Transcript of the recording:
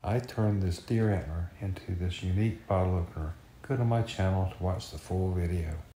I turned this deer antler into this unique bottle opener. Go to my channel to watch the full video.